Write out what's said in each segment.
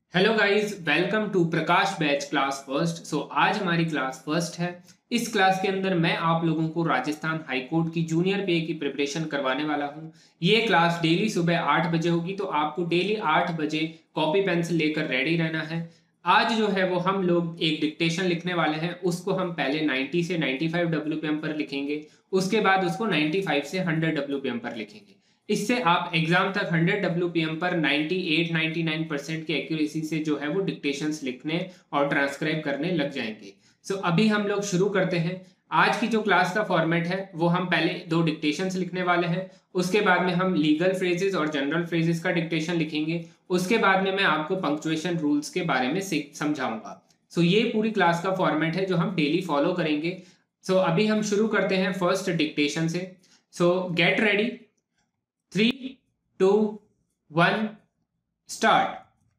Hello guys, welcome to Prakash batch class first. आज हमारी class first है। इस क्लास के अंदर मैं आप लोगों को राजस्थान हाई कोर्ट की जूनियर पे की प्रिपरेशन करवाने वाला हूँ। ये क्लास डेली सुबह 8 बजे होगी, तो आपको डेली 8 बजे कॉपी पेंसिल लेकर रेडी रहना है। आज जो है वो हम लोग एक डिक्टेशन लिखने वाले हैं। उसको हम पहले 90 से 95 डब्ल्यूपीएम पर लिखेंगे, उसके बाद उसको 95 से 100 डब्ल्यूपीएम पर लिखेंगे। इससे आप एग्जाम तक 100 डब्ल्यूपीएम पर 98-99% की एक्यूरेसी से जो है वो डिक्टेशंस लिखने और ट्रांसक्राइब करने लग जाएंगे। अभी हम लोग शुरू करते हैं। आज की जो क्लास का फॉर्मेट है वो हम पहले दो डिक्टेशंस लिखने वाले हैं, उसके बाद में हम लीगल फ्रेजेस और जनरल फ्रेजेस का डिक्टेशन लिखेंगे, उसके बाद में मैं आपको पंक्चुएशन रूल्स के बारे में समझाऊंगा। ये पूरी क्लास का फॉर्मेट है जो हम डेली फॉलो करेंगे। अभी हम शुरू करते हैं फर्स्ट डिक्टेशन से। Get ready. 3, 2, 1, start.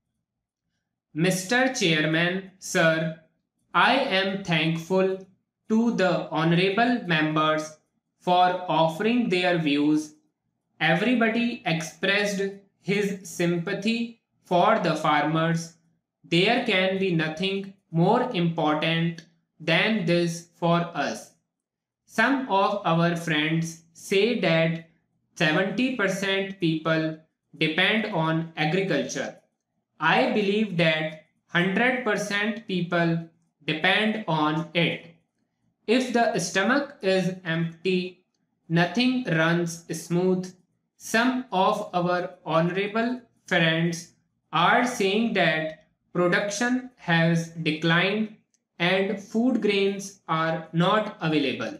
Mr. Chairman, sir, I am thankful to the honorable members for offering their views. Everybody expressed his sympathy for the farmers. There can be nothing more important than this for us. Some of our friends say that 70% people depend on agriculture. I believe that 100% people depend on it. If the stomach is empty, nothing runs smooth. Some of our honorable friends are saying that production has declined and food grains are not available.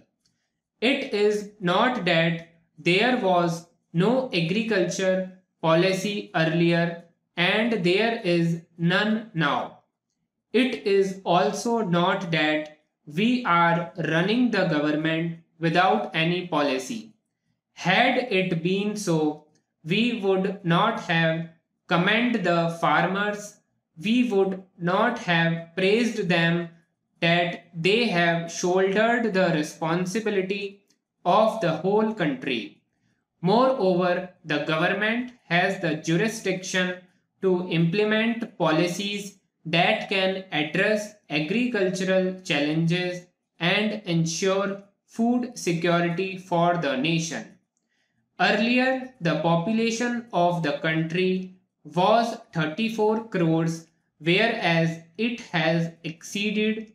It is not that there was no agriculture policy earlier and there is none now. It is also not that we are running the government without any policy. Had it been so, we would not have commended the farmers, we would not have praised them that they have shouldered the responsibility of the whole country. Moreover, the government has the jurisdiction to implement policies that can address agricultural challenges and ensure food security for the nation. Earlier, the population of the country was 34 crores, whereas it has exceeded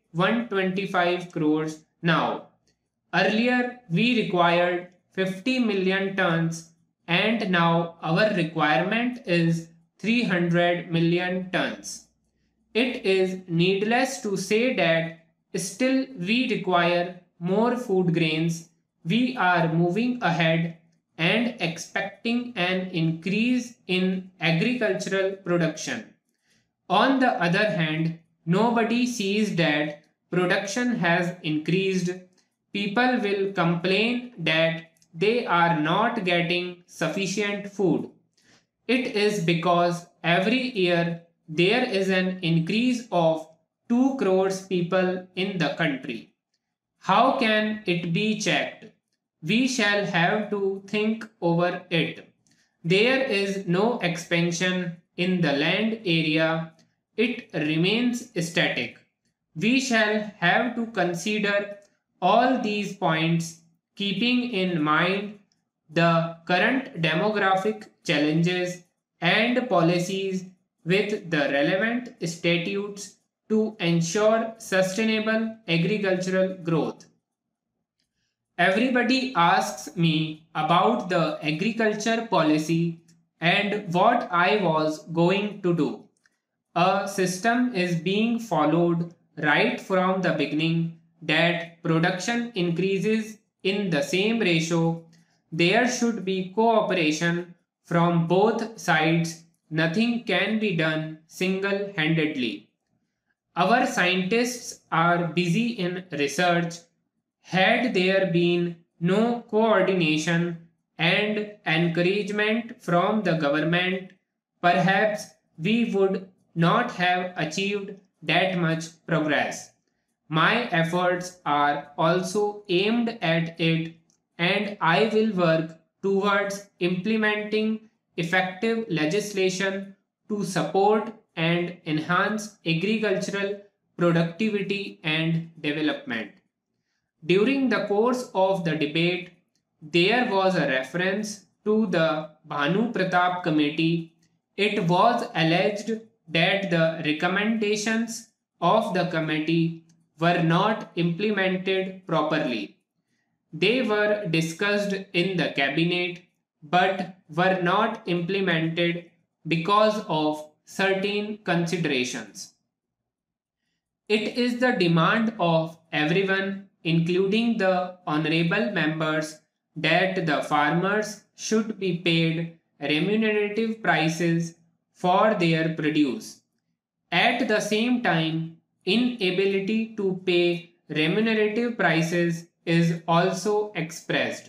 125 crores now. Earlier, we required 50 million tons, and now our requirement is 300 million tons. It is needless to say that still we require more food grains. We are moving ahead and expecting an increase in agricultural production. On the other hand, nobody sees that production has increased. People will complain that they are not getting sufficient food. It is because every year there is an increase of 2 crores people in the country. How can it be checked? We shall have to think over it. There is no expansion in the land area, it remains static. We shall have to consider all these points, keeping in mind the current demographic challenges and policies with the relevant statutes to ensure sustainable agricultural growth. Everybody asks me about the agriculture policy and what I was going to do. A system is being followed right from the beginning that production increases in the same ratio. There should be cooperation from both sides. Nothing can be done single handedly. Our scientists are busy in research. Had there been no coordination and encouragement from the government, perhaps we would not have achieved that much progress. My efforts are also aimed at it, and I will work towards implementing effective legislation to support and enhance agricultural productivity and development. During the course of the debate, there was a reference to the Bhanu Pratap Committee. It was alleged that the recommendations of the committee were not implemented properly. They were discussed in the cabinet but were not implemented because of certain considerations. It is the demand of everyone, including the honorable members, that the farmers should be paid remunerative prices for their produce. At the same time, inability to pay remunerative prices is also expressed.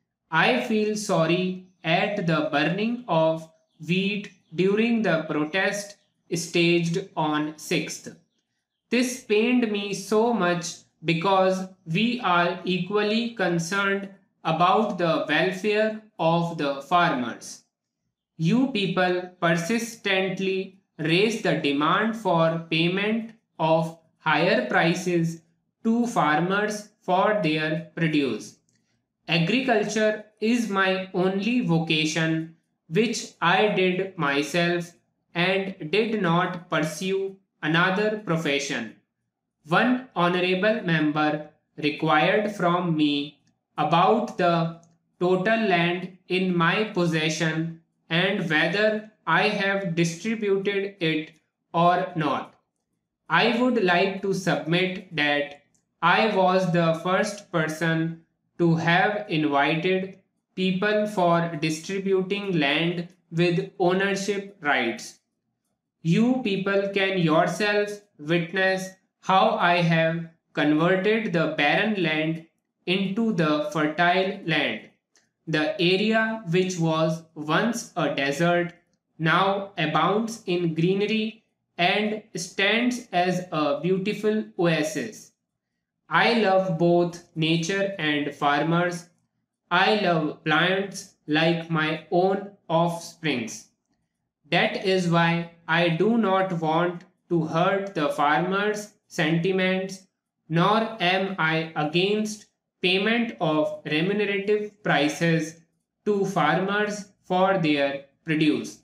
I feel sorry at the burning of wheat during the protest staged on 6th. This pained me so much because we are equally concerned about the welfare of the farmers. You people persistently raise the demand for payment of higher prices to farmers for their produce. Agriculture is my only vocation, which I did myself and did not pursue another profession. One honorable member required from me about the total land in my possession and whether I have distributed it or not. I would like to submit that I was the first person to have invited people for distributing land with ownership rights. You people can yourselves witness how I have converted the barren land into the fertile land. The area which was once a desert now abounds in greenery and stands as a beautiful oasis. I love both nature and farmers. I love plants like my own offsprings. That is why I do not want to hurt the farmers' sentiments, nor am I against payment of remunerative prices to farmers for their produce.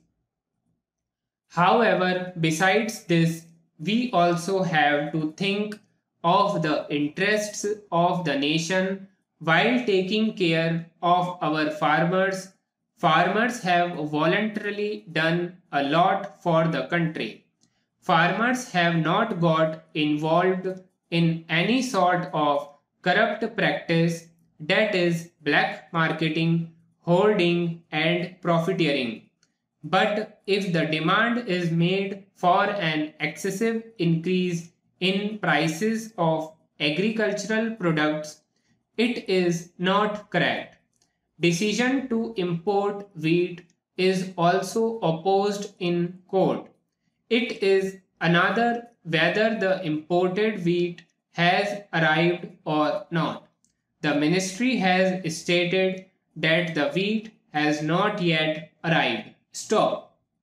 However, besides this, we also have to think of the interests of the nation while taking care of our farmers. Farmers have voluntarily done a lot for the country. Farmers have not got involved in any sort of corrupt practice, that is, black marketing, hoarding, and profiteering. But if the demand is made for an excessive increase in prices of agricultural products, it is not correct. Decision to import wheat is also opposed in court. It is another whether the imported wheat has arrived or not. The ministry has stated that the wheat has not yet arrived. Stop.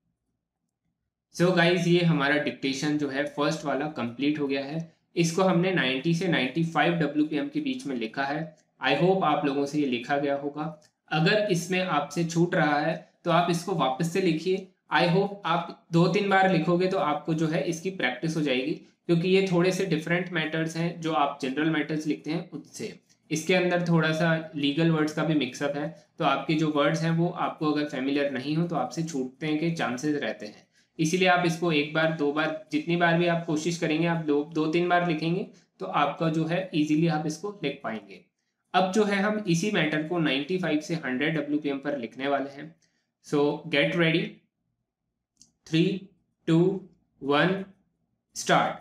So guys ये हमारा dictation जो है first वाला complete हो गया है. इसको हमने 90 से 95 WPM के बीच में लिखा है. आई होप आप लोगों से ये लिखा गया होगा. अगर इसमें आपसे छूट रहा है तो आप इसको वापस से लिखिए. आई होप आप 2-3 बार लिखोगे तो आपको जो है इसकी प्रैक्टिस हो जाएगी, क्योंकि ये थोड़े से डिफरेंट मैटर्स हैं जो आप जनरल मैटर्स लिखते हैं उससे. इसके अंदर थोड़ा सा लीगल वर्ड्स का भी मिक्सअप है, तो आपके जो वर्ड्स हैं वो आपको अगर फेमिलियर नहीं हो तो आपसे छूटने के चांसेस रहते हैं. इसीलिए आप इसको 1 बार 2 बार जितनी बार भी आप कोशिश करेंगे, आप 2-3 बार लिखेंगे तो आपका जो है इजीली आप इसको लिख पाएंगे. अब जो है हम इसी मैटर को 95 से 100 WPM पर लिखने वाले हैं. So get ready. 3, 2, 1 start.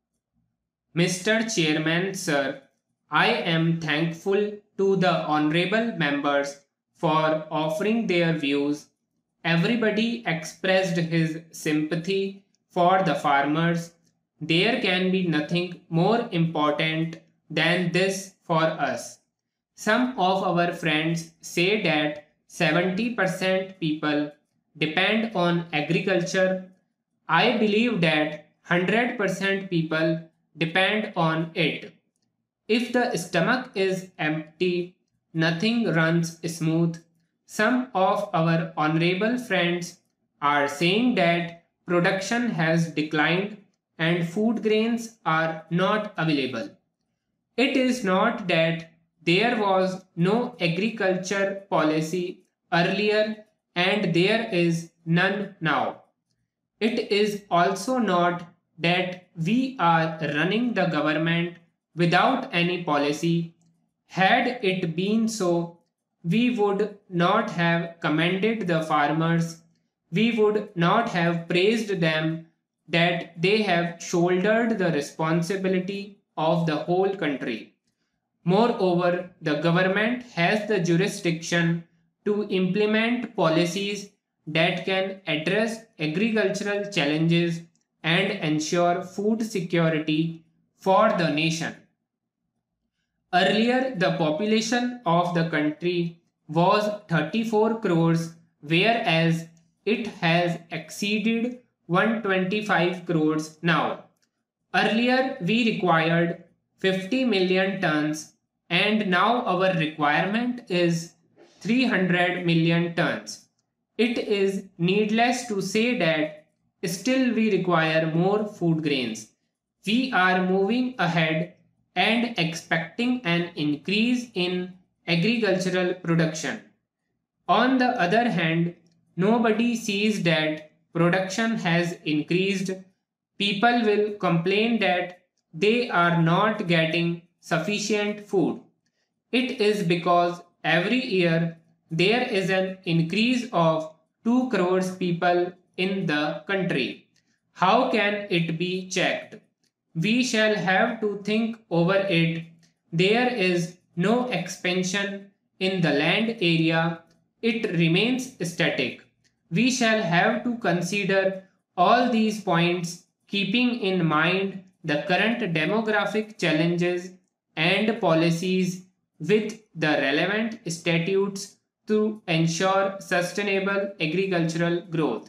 Mr. Chairman, sir, I am thankful to the honorable members for offering their views. Everybody expressed his sympathy for the farmers. There can be nothing more important than this for us. Some of our friends say that 70% people depend on agriculture. I believe that 100% people depend on it. If the stomach is empty, nothing runs smooth. Some of our honorable friends are saying that production has declined and food grains are not available. It is not that there was no agriculture policy earlier and there is none now. It is also not that we are running the government without any policy. Had it been so, we would not have commended the farmers. We would not have praised them that they have shouldered the responsibility of the whole country. Moreover, the government has the jurisdiction to implement policies that can address agricultural challenges and ensure food security for the nation. Earlier, the population of the country was 34 crores, whereas it has exceeded 125 crores now. Earlier, we required 50 million tons, and now our requirement is 300 million tons. It is needless to say that still we require more food grains. We are moving ahead and expecting an increase in agricultural production. On the other hand, nobody sees that production has increased. People will complain that they are not getting sufficient food. It is because every year there is an increase of 2 crores people in the country. How can it be checked? We shall have to think over it. There is no expansion in the land area, it remains static. We shall have to consider all these points, keeping in mind the current demographic challenges and policies with the relevant statutes to ensure sustainable agricultural growth.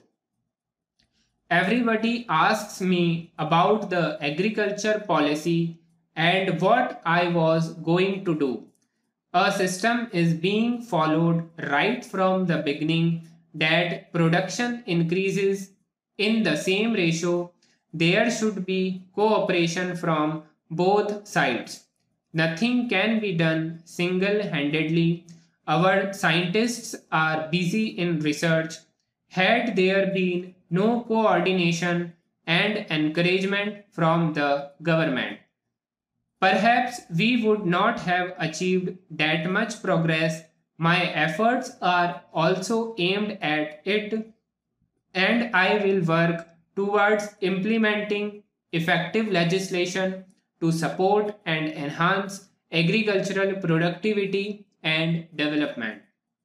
Everybody asks me about the agriculture policy and what I was going to do. A system is being followed right from the beginning that production increases in the same ratio. There should be cooperation from both sides. Nothing can be done single handedly. Our scientists are busy in research. Had there been no coordination and encouragement from the government, perhaps we would not have achieved that much progress. My efforts are also aimed at it, and I will work towards implementing effective legislation to support and enhance agricultural productivity and development.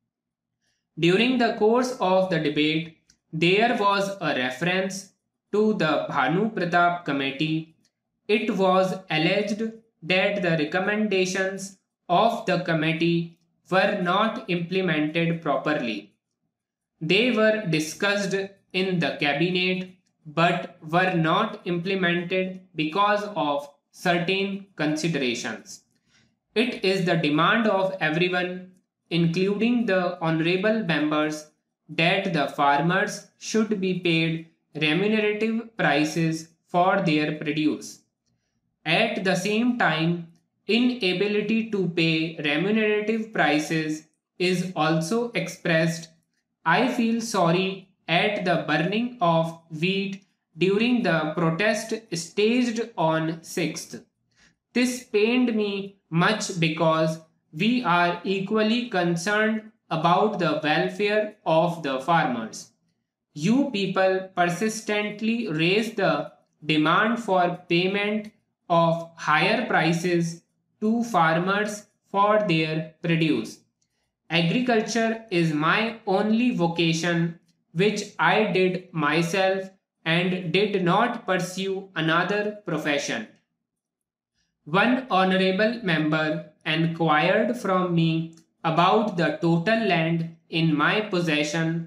During the course of the debate, there was a reference to the Bhanu Pratap Committee. It was alleged that the recommendations of the committee were not implemented properly. They were discussed in the cabinet but were not implemented because of certain considerations. It is the demand of everyone, including the honorable members, that the farmers should be paid remunerative prices for their produce. At the same time, inability to pay remunerative prices is also expressed. I feel sorry at the burning of wheat during the protest staged on 6th. This pained me much because we are equally concerned about the welfare of the farmers. You people persistently raise the demand for payment of higher prices to farmers for their produce. Agriculture is my only vocation, which I did myself and did not pursue another profession. One honorable member enquired from me about the total land in my possession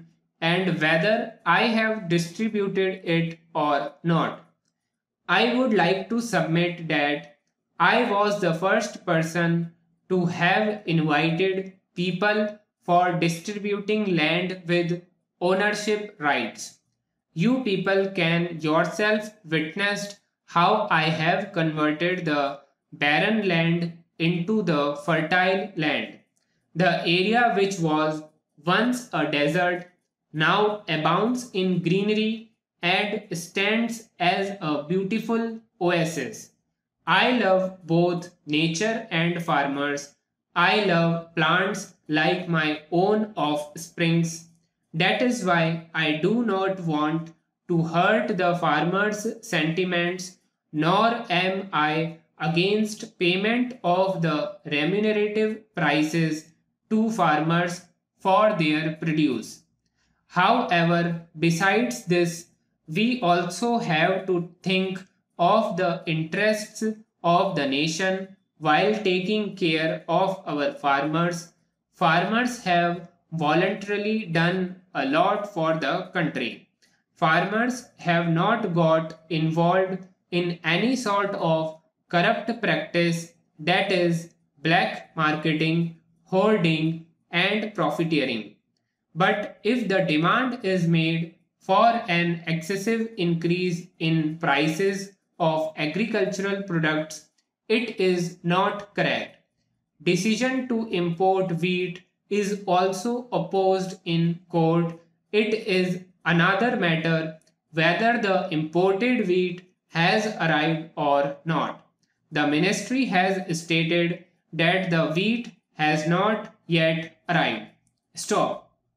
and whether I have distributed it or not. I would like to submit that I was the first person to have invited people for distributing land with ownership rights. You people can yourself witness how I have converted the barren land into the fertile land. The area which was once a desert now abounds in greenery and stands as a beautiful oasis. I love both nature and farmers. I love plants like my own offsprings. That is why I do not want to hurt the farmers' sentiments, nor am I against payment of the remunerative prices to farmers for their produce. However, besides this, we also have to think of the interests of the nation while taking care of our farmers. Farmers have voluntarily done a lot for the country. Farmers have not got involved in any sort of corrupt practice, that is, black marketing, hoarding, and profiteering. But if the demand is made for an excessive increase in prices of agricultural products, it is not correct. Decision to import wheat is also opposed in court. It is another matter whether the imported wheat has arrived or not. The ministry has stated that the wheat has not yet arrived. Stop.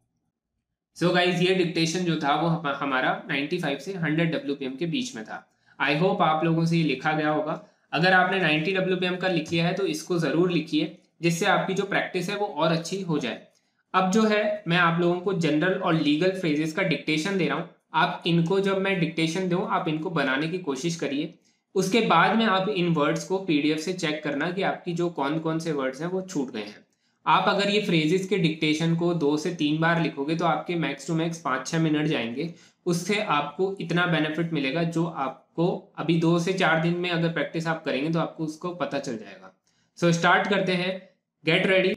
So guys ये dictation जो था वो हमारा 95 से 100 WPM के बीच में था. I hope आप लोगों से ये लिखा गया होगा. अगर आपने 90 WPM का लिख लिया है तो इसको ज़रूर लिखिए, जिससे आपकी जो प्रैक्टिस है वो और अच्छी हो जाए. अब जो है मैं आप लोगों को जनरल और लीगल फ्रेजेस का डिक्टेशन दे रहा हूँ. आप इनको जब मैं डिक्टेशन दूँ आप इनको बनाने की कोशिश करिए. उसके बाद में आप इन वर्ड्स को PDF से चेक करना कि आपकी जो कौन कौन से वर्ड्स हैं वो छूट गए हैं. आप अगर ये फ्रेजेस के डिक्टेशन को 2 से 3 बार लिखोगे तो आपके मैक्स टू मैक्स 5-6 मिनट जाएंगे. उससे आपको इतना बेनिफिट मिलेगा जो आपको अभी 2 से 4 दिन में अगर प्रैक्टिस आप करेंगे तो आपको उसको पता चल जाएगा. सो स्टार्ट करते हैं. Get ready.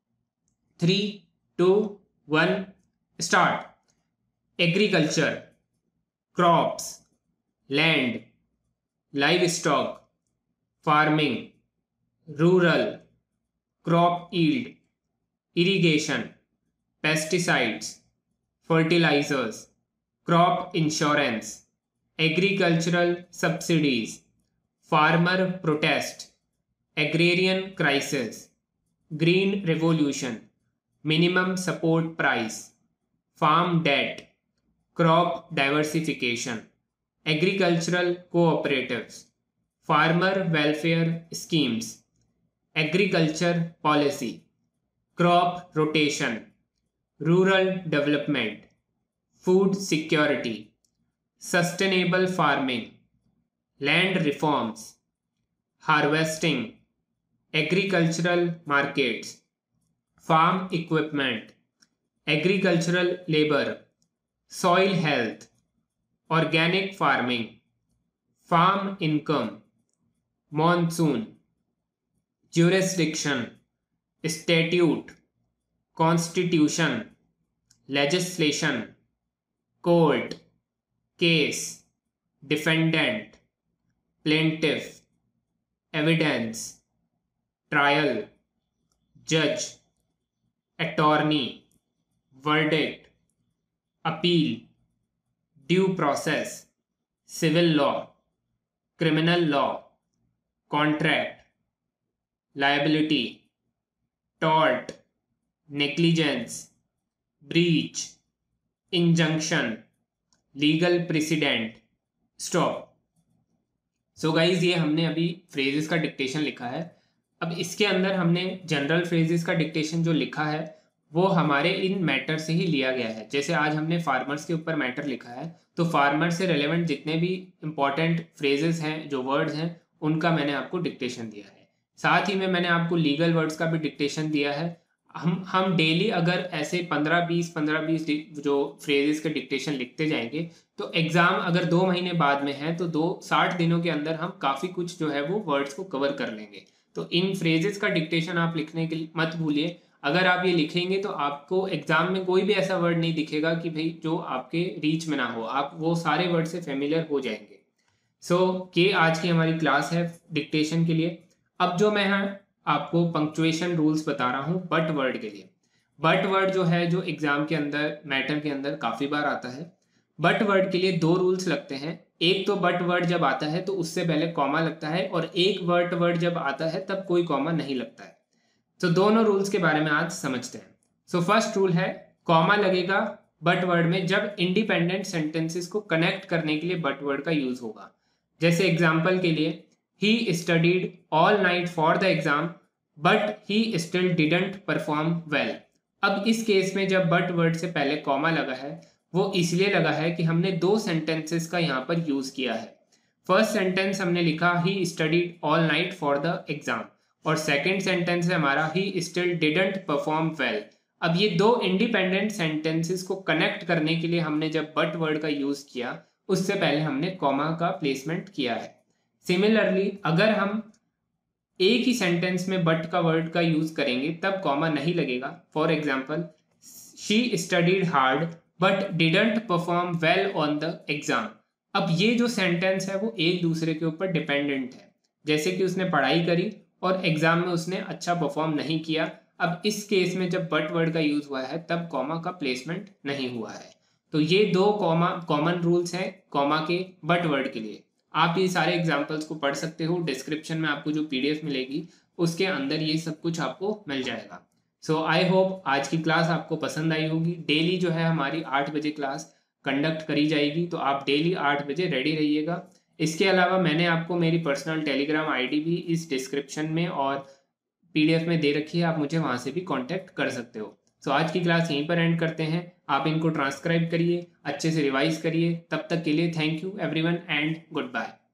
3, 2, 1 start. Agriculture, crops, land, livestock, farming, rural, crop yield, irrigation, pesticides, fertilizers, crop insurance, agricultural subsidies, farmer protest, agrarian crisis, green revolution, minimum support price, farm debt, crop diversification, agricultural cooperatives, farmer welfare schemes, agriculture policy, crop rotation, rural development, food security, sustainable farming, land reforms, harvesting, agricultural markets, farm equipment, agricultural labor, soil health, organic farming, farm income, monsoon, jurisdiction, statute, constitution, legislation, court, case, defendant, plaintiff, evidence, trial, judge, attorney, verdict, appeal, due process, civil law, criminal law, contract, liability, tort, negligence, breach, injunction, legal precedent, stop. So guys ये हमने अभी phrases का dictation लिखा है. अब इसके अंदर हमने जनरल फ्रेजेस का डिक्टेशन जो लिखा है वो हमारे इन मैटर से ही लिया गया है. जैसे आज हमने फार्मर्स के ऊपर मैटर लिखा है तो फार्मर से रेलेवेंट जितने भी इंपॉर्टेंट फ्रेजेस हैं, जो वर्ड्स हैं, उनका मैंने आपको डिक्टेशन दिया है. साथ ही में मैंने आपको लीगल वर्ड्स का भी डिक्टेशन दिया है. हम डेली अगर ऐसे 15-20 जो फ्रेजेस के डिक्टेशन लिखते जाएंगे तो एग्जाम अगर 2 महीने बाद में है तो 60 दिनों के अंदर हम काफ़ी कुछ जो है वो वर्ड्स को कवर कर लेंगे। तो इन फ्रेजेस का डिक्टेशन आप लिखने के लिए मत भूलिए। अगर आप ये लिखेंगे तो आपको एग्जाम में कोई भी ऐसा वर्ड नहीं दिखेगा कि भाई जो आपके रीच में ना हो, आप वो सारे वर्ड से फेमिलियर हो जाएंगे। ये आज की हमारी क्लास है डिक्टेशन के लिए। अब जो मैं आपको पंक्चुएशन रूल्स बता रहा हूँ बट वर्ड के लिए। बट वर्ड जो है जो एग्जाम के अंदर मैटर के अंदर काफ़ी बार आता है। बट वर्ड के लिए 2 रूल्स लगते हैं। एक तो बट वर्ड जब आता है तो उससे पहले कॉमा लगता है, और एक बट वर्ड जब आता है तब कोई कॉमा नहीं लगता है। तो दोनों रूल्स के बारे में आज समझते हैं। फर्स्ट रूल है कॉमा लगेगा बट वर्ड में जब इंडिपेंडेंट सेंटेंसेस को कनेक्ट करने के लिए बट वर्ड का यूज होगा। जैसे एग्जाम्पल के लिए, he studied all night for the exam but he still didn't perform well. अब इस केस में जब बट वर्ड से पहले कॉमा लगा है वो इसलिए लगा है कि हमने 2 सेंटेंसेस का यहाँ पर यूज किया है। फर्स्ट सेंटेंस हमने लिखा he studied all night for the exam, और सेकेंड सेंटेंस है हमारा he still didn't perform well. अब ये 2 इंडिपेंडेंट सेंटेंसेस को कनेक्ट करने के लिए हमने जब बट वर्ड का यूज किया उससे पहले हमने कॉमा का प्लेसमेंट किया है। सिमिलरली अगर हम एक ही सेंटेंस में बट का वर्ड का यूज करेंगे तब कॉमा नहीं लगेगा। For example, she studied hard but didn't perform well on the exam. अब ये जो सेंटेंस है वो एक दूसरे के ऊपर डिपेंडेंट है। जैसे कि उसने पढ़ाई करी और एग्जाम में उसने अच्छा परफॉर्म नहीं किया। अब इस केस में जब बट वर्ड का यूज हुआ है तब कॉमा का प्लेसमेंट नहीं हुआ है। तो ये 2 कॉमन रूल्स हैं कॉमा के बट वर्ड के लिए। आप ये सारे एग्जाम्पल्स को पढ़ सकते हो। डिस्क्रिप्शन में आपको जो PDF मिलेगी उसके अंदर ये सब कुछ आपको मिल जाएगा। आई होप आज की क्लास आपको पसंद आई होगी। डेली जो है हमारी 8 बजे क्लास कंडक्ट करी जाएगी, तो आप डेली 8 बजे रेडी रहिएगा। इसके अलावा मैंने आपको मेरी पर्सनल टेलीग्राम ID भी इस डिस्क्रिप्शन में और PDF में दे रखी है, आप मुझे वहाँ से भी कांटेक्ट कर सकते हो। आज की क्लास यहीं पर एंड करते हैं। आप इनको ट्रांसक्राइब करिए, अच्छे से रिवाइज करिए। तब तक के लिए thank you everyone and good bye.